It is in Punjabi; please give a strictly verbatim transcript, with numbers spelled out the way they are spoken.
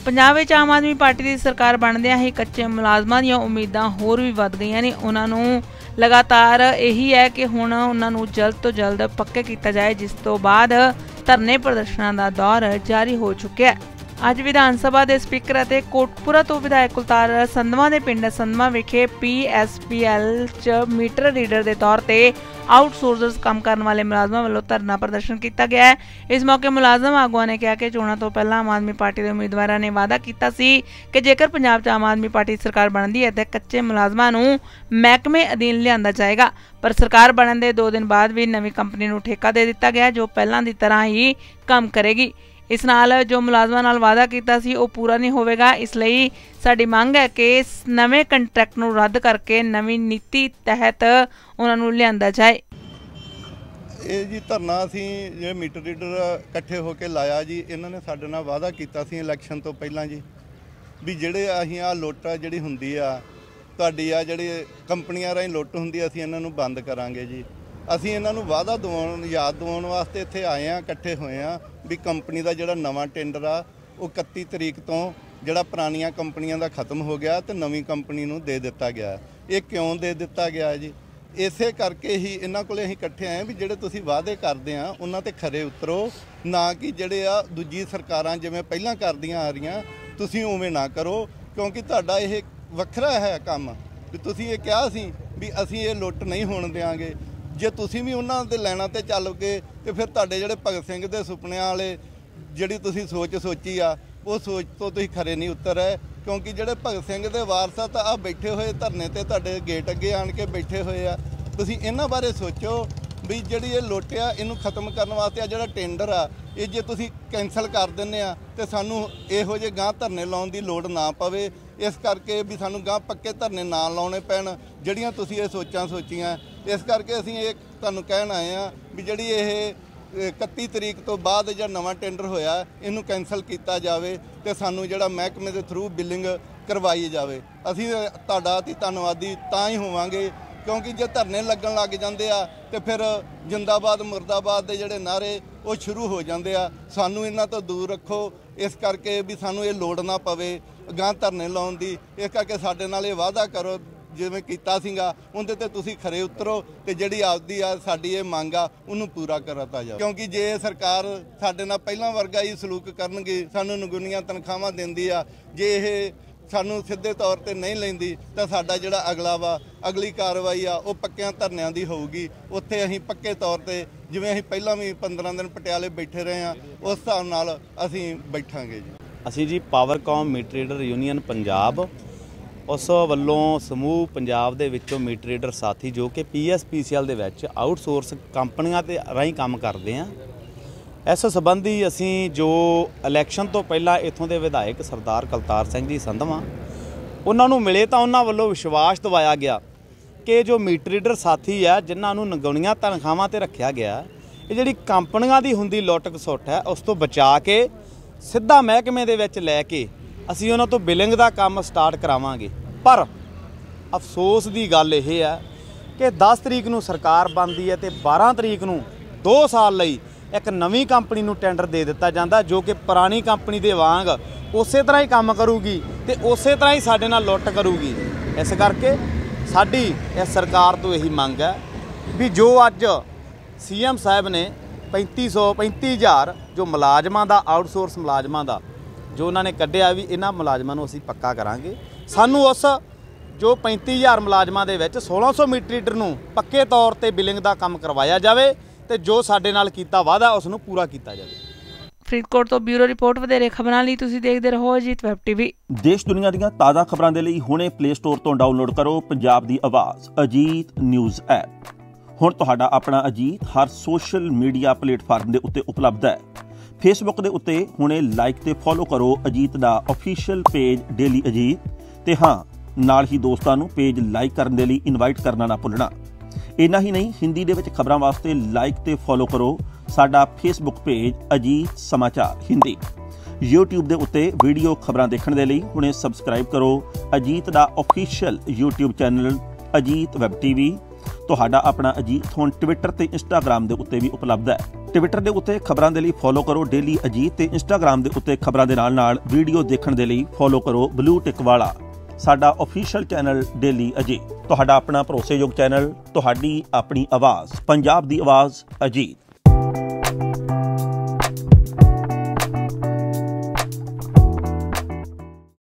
पंजाब विच आम आदमी पार्टी की सरकार बनदियां ही कच्चे मुलाजमां दीयां उम्मीदां होर भी वध गईयां ने। उन्हां नूं लगातार यही है कि हुण उन्हां नूं जल्द तो जल्द पक्के किया जाए, जिस तो बाद धरने प्रदर्शनां दा दौर जारी हो चुकिया है। अज विधान सभा के स्पीकर और कोटपुरा तो विधायक कुलतार संधवा के पिंड संधवा विखे पी एस पी एल च मीटर रीडर के तौर पर आउटसोर्सर्स काम करने वाले मुलाजमां वालों धरना प्रदर्शन किया गया है। इस मौके मुलाजम आगुआ ने कहा कि चोणों तो पहला आम आदमी पार्टी के उम्मीदवारों ने वादा किया सी कि जेकर पंजाब च आम आदमी पार्टी सरकार बनती है तो कच्चे मुलाजमां नूं महकमे अधीन लिया जाएगा, पर सरकार बनने के दो दिन बाद भी नवी कंपनी नूं ठेका दे दिता गया जो पहलां दी तरह ही काम करेगी। इस नाल जो मुलाजमां नाल वादा किया सी वो पूरा नहीं होवेगा, इसलिए साडी मंग है कि नवे कंट्रैक्ट नूं रद्द करके नवी नीति तहत उन्हां नूं लिआंदा जाए। ये जी धरना असीं जे मीटर रीडर इकट्ठे होकर लाया जी, इन्होंने साडे नाल वादा किया सी इलैक्शन तो पहलां जी भी जिहड़े असीं आ लुੱਟ आ जिहड़ी हुंदी आ तुहाडी आ जिहड़ी कंपनियां राहीं लुੱਟ हुंदी आ असीं इन्हां नूं बंद करांगे जी। ਅਸੀਂ ਇਹਨਾਂ ਨੂੰ ਵਾਅਦਾ ਦਿਵਾਉਣ ਯਾਦ ਦਿਵਾਉਣ ਵਾਸਤੇ ਇੱਥੇ ਆਏ ਆ, ਇਕੱਠੇ ਹੋਏ ਆ ਵੀ ਕੰਪਨੀ ਦਾ ਜਿਹੜਾ ਨਵਾਂ ਟੈਂਡਰ ਆ ਉਹ ਇਕੱਤੀ ਤਰੀਕ ਤੋਂ ਜਿਹੜਾ ਪੁਰਾਣੀਆਂ ਕੰਪਨੀਆਂ ਦਾ ਖਤਮ ਹੋ ਗਿਆ ਤੇ ਨਵੀਂ ਕੰਪਨੀ ਨੂੰ ਦੇ ਦਿੱਤਾ ਗਿਆ। ਇਹ ਕਿਉਂ ਦੇ ਦਿੱਤਾ ਗਿਆ ਜੀ? ਇਸੇ ਕਰਕੇ ਹੀ ਇਹਨਾਂ ਕੋਲੇ ਅਸੀਂ ਇਕੱਠੇ ਆਏ ਵੀ ਜਿਹੜੇ ਤੁਸੀਂ ਵਾਅਦੇ ਕਰਦੇ ਆ ਉਹਨਾਂ ਤੇ ਖਰੇ ਉਤਰੋ, ਨਾ ਕਿ ਜਿਹੜੇ ਆ ਦੂਜੀ ਸਰਕਾਰਾਂ ਜਿਵੇਂ ਪਹਿਲਾਂ ਕਰਦੀਆਂ ਆ ਰਹੀਆਂ ਤੁਸੀਂ ਉਵੇਂ ਨਾ ਕਰੋ, ਕਿਉਂਕਿ ਤੁਹਾਡਾ ਇਹ ਵੱਖਰਾ ਹੈ ਕੰਮ ਵੀ ਤੁਸੀਂ ਇਹ ਕਿਹਾ ਸੀ ਵੀ ਅਸੀਂ ਇਹ ਲੁੱਟ ਨਹੀਂ ਹੋਣ ਦੇਵਾਂਗੇ। ਜੇ ਤੁਸੀਂ ਵੀ ਉਹਨਾਂ ਦੇ ਲੈਣਾ ਤੇ ਚੱਲ ਕੇ ਤੇ ਫਿਰ ਤੁਹਾਡੇ ਜਿਹੜੇ ਭਗਤ ਸਿੰਘ ਦੇ ਸੁਪਨਿਆਂ ਵਾਲੇ ਜਿਹੜੀ ਤੁਸੀਂ ਸੋਚ ਸੋਚੀ ਆ ਉਹ ਸੋਚ ਤੋਂ ਤੁਸੀਂ ਖਰੇ ਨਹੀਂ ਉਤਰ ਰਹੇ, ਕਿਉਂਕਿ ਜਿਹੜੇ ਭਗਤ ਸਿੰਘ ਦੇ ਵਾਰਸ ਤਾਂ ਆ ਬੈਠੇ ਹੋਏ ਧਰਨੇ ਤੇ ਤੁਹਾਡੇ ਗੇਟ ਅੱਗੇ ਆਣ ਕੇ ਬੈਠੇ ਹੋਏ ਆ। ਤੁਸੀਂ ਇਹਨਾਂ ਬਾਰੇ ਸੋਚੋ ਵੀ ਜਿਹੜੀ ਇਹ ਲੁੱਟ ਆ ਇਹਨੂੰ ਖਤਮ ਕਰਨ ਵਾਸਤੇ ਆ ਜਿਹੜਾ ਟੈਂਡਰ ਆ ਇਹ ਜੇ ਤੁਸੀਂ ਕੈਂਸਲ ਕਰ ਦਿੰਦੇ ਆ ਤੇ ਸਾਨੂੰ ਇਹੋ ਜਿਹੇ ਗਾਂ ਧਰਨੇ ਲਾਉਣ ਦੀ ਲੋੜ ਨਾ ਪਵੇ। ਇਸ ਕਰਕੇ ਵੀ ਸਾਨੂੰ ਗਾਂ ਪੱਕੇ ਧਰਨੇ ਨਾ ਲਾਉਣੇ ਪੈਣ ਜਿਹੜੀਆਂ ਤੁਸੀਂ ਇਹ ਸੋਚਾਂ ਸੋਚੀਆਂ। ਇਸ ਕਰਕੇ ਅਸੀਂ ਇਹ ਤੁਹਾਨੂੰ ਕਹਿਣ ਆਏ ਆ ਵੀ ਜਿਹੜੀ ਇਹ ਇਕੱਤੀ ਤਰੀਕ ਤੋਂ ਬਾਅਦ ਜਿਹੜਾ ਨਵਾਂ ਟੈਂਡਰ ਹੋਇਆ ਇਹਨੂੰ ਕੈਂਸਲ ਕੀਤਾ ਜਾਵੇ ਤੇ ਸਾਨੂੰ ਜਿਹੜਾ ਮਹਿਕਮੇ ਦੇ ਥਰੂ ਬਿਲਿੰਗ ਕਰਵਾਈ ਜਾਵੇ। ਅਸੀਂ ਤੁਹਾਡਾ ਅਤੀ ਧੰਨਵਾਦੀ ਤਾਂ ਹੀ ਹੋਵਾਂਗੇ ਕਿਉਂਕਿ ਜੇ ਧਰਨੇ ਲੱਗਣ ਲੱਗ ਜਾਂਦੇ ਆ ਤੇ ਫਿਰ ਜਿੰਦਾਬਾਦ ਮੁਰਦਾਬਾਦ ਦੇ ਜਿਹੜੇ ਨਾਰੇ ਉਹ ਸ਼ੁਰੂ ਹੋ ਜਾਂਦੇ ਆ। ਸਾਨੂੰ ਇਹਨਾਂ ਤੋਂ ਦੂਰ ਰੱਖੋ, ਇਸ ਕਰਕੇ ਵੀ ਸਾਨੂੰ ਇਹ ਲੋੜ ਨਾ ਪਵੇ ਗਾਂ ਧਰਨੇ ਲਾਉਣ ਦੀ। ਇਸ ਕਰਕੇ ਸਾਡੇ ਨਾਲ ਇਹ ਵਾਅਦਾ ਕਰੋ ਜਿਵੇਂ ਕੀਤਾ ਸੀਗਾ ਉਹਦੇ ਤੇ ਤੁਸੀਂ ਖਰੇ ਉਤਰੋ ਤੇ ਜਿਹੜੀ ਆਪਦੀ ਆ ਸਾਡੀ ਇਹ ਮੰਗ ਆ ਉਹਨੂੰ ਪੂਰਾ ਕਰਤਾ ਜਾਵੇ, ਕਿਉਂਕਿ ਜੇ ਸਰਕਾਰ ਸਾਡੇ ਨਾਲ ਪਹਿਲਾਂ ਵਰਗਾ ਹੀ ਸਲੂਕ ਕਰਨਗੇ, ਸਾਨੂੰ ਨਗੁਣੀਆਂ ਤਨਖਾਹਾਂ ਦਿੰਦੀ ਆ, ਜੇ ਇਹ ਸਾਨੂੰ ਸਿੱਧੇ ਤੌਰ ਤੇ ਨਹੀਂ ਲੈਂਦੀ ਤਾਂ ਸਾਡਾ ਜਿਹੜਾ ਅਗਲਾ ਵਾ ਅਗਲੀ ਕਾਰਵਾਈ ਆ ਉਹ ਪੱਕਿਆਂ ਧਰਨਿਆਂ ਦੀ ਹੋਊਗੀ। ਉੱਥੇ ਅਸੀਂ ਪੱਕੇ ਤੌਰ ਤੇ ਜਿਵੇਂ ਅਸੀਂ ਪਹਿਲਾਂ ਵੀ ਪੰਦਰਾਂ ਦਿਨ ਪਟਿਆਲੇ ਬੈਠੇ ਰਹੇ ਆ ਉਸ ਹਿਸਾਬ ਨਾਲ ਅਸੀਂ ਬੈਠਾਂਗੇ ਜੀ। ਅਸੀਂ ਜੀ Powercom meter reader union Punjab ਉਸ ਵੱਲੋਂ ਸਮੂਹ ਪੰਜਾਬ ਦੇ ਵਿੱਚੋਂ ਮੀਟਰ ਰੀਡਰ ਸਾਥੀ ਜੋ ਕਿ ਪੀ ਐਸ ਪੀ ਸੀ ਐਲ ਦੇ ਵਿੱਚ ਆਊਟਸੋਰਸ ਕੰਪਨੀਆਂ ਤੇ ਰਾਹੀਂ ਕੰਮ ਕਰਦੇ ਆ, ਇਸ ਸੰਬੰਧੀ ਅਸੀਂ ਜੋ ਇਲੈਕਸ਼ਨ ਤੋਂ ਪਹਿਲਾਂ ਇੱਥੋਂ ਦੇ ਵਿਧਾਇਕ ਸਰਦਾਰ ਕੁਲਤਾਰ ਸਿੰਘ ਜੀ ਸੰਧਵਾ ਉਹਨਾਂ ਨੂੰ ਮਿਲੇ ਤਾਂ ਉਹਨਾਂ ਵੱਲੋਂ ਵਿਸ਼ਵਾਸ ਦਿਵਾਇਆ ਗਿਆ ਕਿ ਜੋ ਮੀਟਰ ਰੀਡਰ ਸਾਥੀ ਆ ਜਿਨ੍ਹਾਂ ਨੂੰ ਨਗੁਣੀਆਂ ਤਨਖਾਹਾਂ ਤੇ ਰੱਖਿਆ ਗਿਆ, ਇਹ ਜਿਹੜੀ ਕੰਪਨੀਆਂ ਦੀ ਹੁੰਦੀ ਲੁੱਟ ਖਸੁੱਟ ਹੈ ਉਸ ਤੋਂ ਬਚਾ ਕੇ ਸਿੱਧਾ ਮਹਿਕਮੇ ਦੇ ਵਿੱਚ ਲੈ ਕੇ ਅਸੀਂ ਉਹਨਾਂ ਤੋਂ ਬਿਲਿੰਗ ਦਾ ਕੰਮ ਸਟਾਰਟ ਕਰਾਵਾਂਗੇ। ਪਰ ਅਫਸੋਸ ਦੀ ਗੱਲ ਇਹ ਹੈ ਕਿ ਦਸ ਤਰੀਕ ਨੂੰ ਸਰਕਾਰ ਬਣਦੀ ਹੈ ਤੇ ਬਾਰਾਂ ਤਰੀਕ ਨੂੰ ਦੋ ਸਾਲ ਲਈ ਇੱਕ ਨਵੀਂ ਕੰਪਨੀ ਨੂੰ ਟੈਂਡਰ ਦੇ ਦਿੱਤਾ ਜਾਂਦਾ ਜੋ ਕਿ ਪੁਰਾਣੀ ਕੰਪਨੀ ਦੇ ਵਾਂਗ ਉਸੇ ਤਰ੍ਹਾਂ ਹੀ ਕੰਮ ਕਰੂਗੀ ਤੇ ਉਸੇ ਤਰ੍ਹਾਂ ਹੀ ਸਾਡੇ ਨਾਲ ਲੁੱਟ ਕਰੂਗੀ। ਇਸ ਕਰਕੇ ਸਾਡੀ ਇਸ ਸਰਕਾਰ ਤੋਂ ਇਹੀ ਮੰਗ ਹੈ ਵੀ ਜੋ ਅੱਜ ਸੀ ਐਮ ਸਾਹਿਬ ਨੇ ਪੈਂਤੀ ਸੌ ਪੈਂਤੀ ਹਜ਼ਾਰ ਜੋ ਮੁਲਾਜ਼ਮਾਂ ਦਾ ਆਊਟਸੋਰਸ ਮੁਲਾਜ਼ਮਾਂ ਦਾ ਜੋ ਉਹਨਾਂ ਨੇ ਕੱਢਿਆ ਵੀ ਇਹਨਾਂ ਮੁਲਾਜ਼ਮਾਂ ਨੂੰ ਅਸੀਂ ਪੱਕਾ ਕਰਾਂਗੇ। ਸਾਨੂੰ ਉਸ ਜੋ ਪੈਂਤੀ ਹਜ਼ਾਰ ਮੁਲਾਜ਼ਮਾਂ ਦੇ ਵਿੱਚ ਸੋਲਾਂ ਸੌ ਮੀਟਰ ਰੀਡਰ ਨੂੰ ਪੱਕੇ ਤੌਰ ਤੇ ਬਿਲਿੰਗ ਦਾ ਕੰਮ ਕਰਵਾਇਆ ਜਾਵੇ ਤੇ ਜੋ ਸਾਡੇ ਨਾਲ ਕੀਤਾ ਵਾਅਦਾ ਉਸ ਨੂੰ ਪੂਰਾ ਕੀਤਾ ਜਾਵੇ। ਫਰੀਦਕੋਟ ਤੋਂ ਬਿਊਰੋ ਰਿਪੋਰਟ ਵਧੇਰੇ ਖਬਰਾਂ ਲਈ ਤੁਸੀਂ ਦੇਖਦੇ ਰਹੋ ਅਜੀਤ ਵੈਬ ਟੀਵੀ। ਦੇਸ਼ ਦੁਨੀਆ ਦੀਆਂ ਤਾਜ਼ਾ ਖਬਰਾਂ ਦੇ ਲਈ ਹੁਣੇ ਪਲੇ ਸਟੋਰ ਤੋਂ ਡਾਊਨਲੋਡ ਕਰੋ ਪੰਜਾਬ ਦੀ ਆਵਾਜ਼ ਅਜੀਤ ਨਿਊਜ਼ ਐਪ। ਹੁਣ ਤੁਹਾਡਾ ਆਪਣਾ ਅਜੀਤ ਹਰ ਸੋਸ਼ਲ ਮੀਡੀਆ ਪਲੇਟਫਾਰਮ ਦੇ ਉੱਤੇ ਉਪਲਬਧ ਹੈ। ਫੇਸਬੁੱਕ ਦੇ ਉੱਤੇ ਹੁਣੇ ਲਾਈਕ ਤੇ ਫੋਲੋ ਕਰੋ ਅਜੀਤ ਦਾ ਅਫੀਸ਼ੀਅਲ ਪੇਜ ਡੇਲੀ ਅਜੀਤ ਤੇ ਹਾਂ ਨਾਲ ਹੀ ਦੋਸਤਾਂ ਨੂੰ ਪੇਜ ਲਾਈਕ ਕਰਨ ਦੇ ਲਈ ਇਨਵਾਈਟ ਕਰਨਾ ਨਾ ਭੁੱਲਣਾ। ਇੰਨਾ ਹੀ ਨਹੀਂ, ਹਿੰਦੀ ਦੇ ਵਿੱਚ ਖਬਰਾਂ ਵਾਸਤੇ ਲਾਈਕ ਤੇ ਫੋਲੋ ਕਰੋ ਸਾਡਾ ਫੇਸਬੁੱਕ ਪੇਜ ਅਜੀਤ ਸਮਾਚਾਰ ਹਿੰਦੀ। YouTube ਦੇ ਉੱਤੇ ਵੀਡੀਓ ਖਬਰਾਂ ਦੇਖਣ ਦੇ ਲਈ ਹੁਣੇ ਸਬਸਕ੍ਰਾਈਬ ਕਰੋ ਅਜੀਤ ਦਾ official YouTube channel Ajit web TV. ਤੁਹਾਡਾ ਆਪਣਾ ਅਜੀਤ ਹੁਣ ਟਵਿੱਟਰ ਤੇ ਇੰਸਟਾਗ੍ਰਾਮ ਦੇ ਉੱਤੇ ਵੀ ਉਪਲਬਧ ਹੈ। ਟਵਿੱਟਰ ਦੇ ਉੱਤੇ ਖਬਰਾਂ ਦੇ ਲਈ ਫੋਲੋ ਕਰੋ ਡੇਲੀ ਅਜੀਤ ਤੇ ਇੰਸਟਾਗ੍ਰਾਮ ਦੇ ਉੱਤੇ ਖਬਰਾਂ ਦੇ ਨਾਲ ਨਾਲ ਵੀਡੀਓ ਦੇਖਣ ਦੇ ਲਈ ਫੋਲੋ ਕਰੋ ਬਲੂ ਟਿਕ ਵਾਲਾ ਸਾਡਾ ਆਫੀਸ਼ੀਅਲ ਚੈਨਲ ਡੇਲੀ ਅਜੀਤ। ਤੁਹਾਡਾ ਆਪਣਾ ਭਰੋਸੇਯੋਗ ਚੈਨਲ, ਤੁਹਾਡੀ ਆਪਣੀ ਆਵਾਜ਼, ਪੰਜਾਬ ਦੀ ਆਵਾਜ਼ ਅਜੀਤ।